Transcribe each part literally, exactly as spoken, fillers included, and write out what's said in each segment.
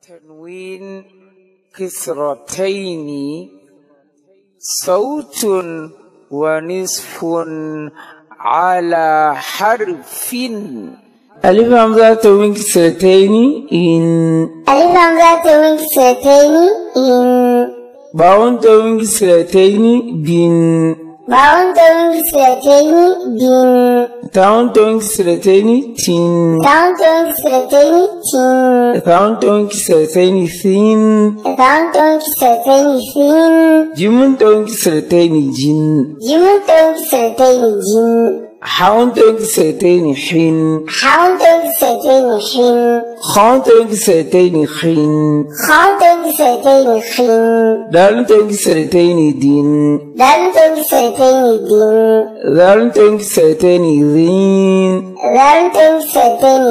تنوين كسرتين صوت ونصف على حرف. ألف همزة تنوين كسرتين إن. ألف همزة تنوين كسرتين إن. باء تنوين كسرتين بن. باء تنوين كسرتين بن. تاء تنوين كسرتين تن. تاء تنوين كسرتين تن. ثاء تنوين كسرتين ثين. ثاء تنوين كسرتين ثين. جيم تنوين كسرتين جن. جيم تنوين كسرتين جن. حاء تنوين كسرتين حين. حاء تنوين كسرتين حين. خاء تنوين كسرتين خين. خاء تنوين كسرتين خين. دال تنوين كسرتين دين. دال تنوين كسرتين دين. ذال تنوين كسرتين ذين. ذال تنوين كسرتين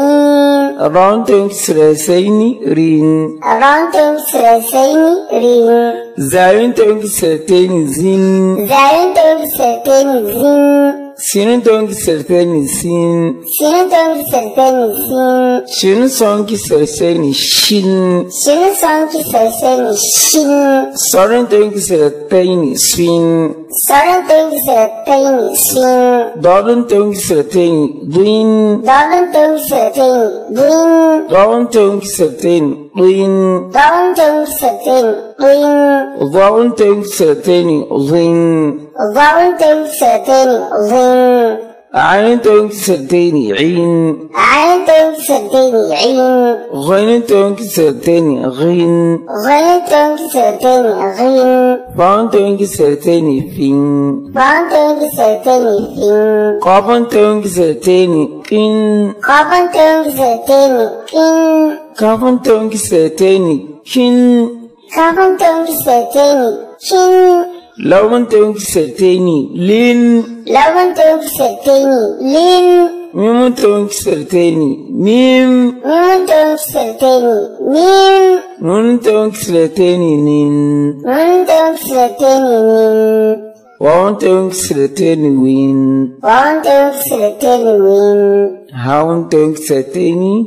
ذين. راء تنوين كسرتين رين. راء تنوين كسرتين رين. زاي تنوين كسرتين زين. زاي تنوين كسرتين زين. سين تنوين كسرتين سين. سين تنوين كسرتين سين. شين تنوين كسرتين شين. شين تنوين كسرتين شين. صاد تنوين كسرتين سين. صاد تنوين كسرتين سين. ضاد تنوين كسرتين ضين. ضاد تنوين كسرتين ضين. ضاد تنوين كسرتين ضين. ضاد تنوين كسرتين ضين. ضاد تنوين كسرتين ضين. ضاد تنوين كسرتين ضين. عين تنوين كسرتين عين. عين تنوين كسرتين عين. غين تنوين كسرتين غين. غين تنوين كسرتين غين. باء تنوين كسرتين فين. باء تنوين كسرتين فين. قاف تنوين كسرتين كين. قاف تنوين كسرتين كين. كاف تنوين كسرتين كين. كاف تنوين كسرتين كين. لام تنوين كسرتين لين. لام تنوين كسرتين لين. ميم تنوين كسرتين ميم. ميم تنوين كسرتين ميم. نون تنوين كسرتين نين. نون تنوين كسرتين نين. واو تنوين كسرتين وين. واو تنوين كسرتين وين. هاء تنوين كسرتين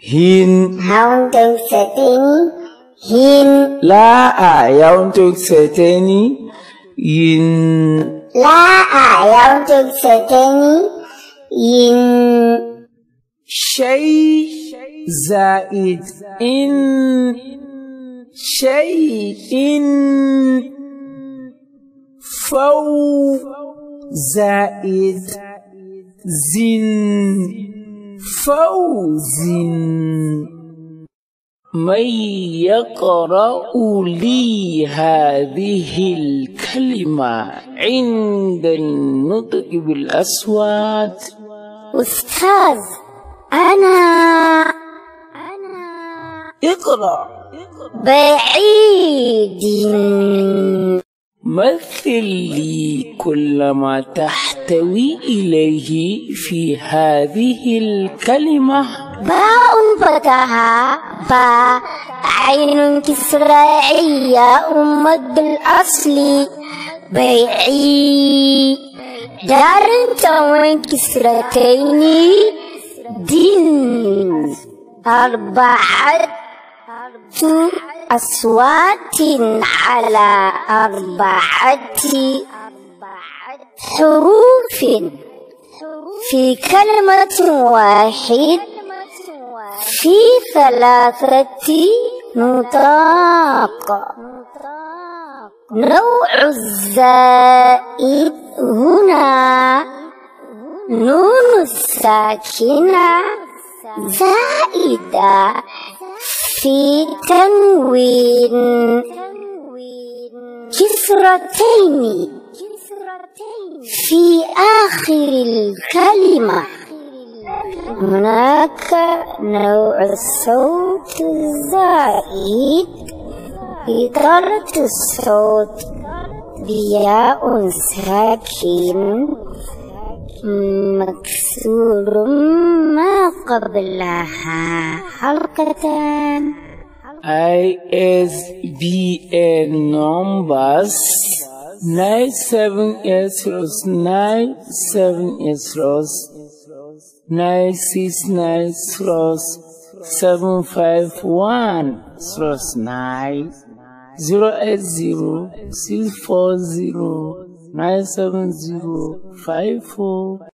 هين. هاء تنوين كسرتين هين. لا ياء تنوين كسرتين ين. لا ياء تنوين كسرتين ين. شيء زائد إن. شيء فو زائد زن فوز. من يقرأ لي هذه الكلمة عند النطق بالأصوات؟ أستاذ أنا اقرأ. بعيد. مثل لي كل ما تحتوي إليه في هذه الكلمة. باء فتحة باء. عين كسرائية مد الأصل بيعي. دار تنوين كسرتين دين. أربعة أصوات على أربعة حروف في كلمة واحد في ثلاثة نطاق. نوع الزائد هنا نون الساكنة زائدة في تنوين كسرتين في آخر الكلمة. هناك نوع الصوت الزائد إطالة الصوت بياء ساكن مكسور ما قبلها حلقتان. I S B N numbers nine seven eight zeros nine seven eight zeros nine six nine zeros seven five one slash nine zero eight zero six four zero nine seven zero five four.